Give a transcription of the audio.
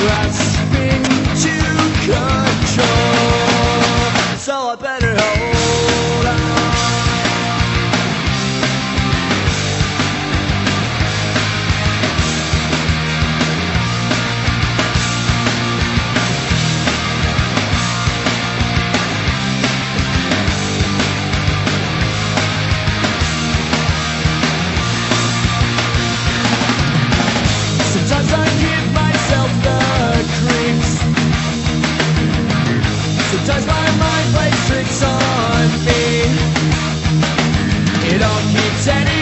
grasping to control. So I better hold on. Sometimes I give myself the creeps. Sometimes my mind plays tricks on me. It all keeps ending.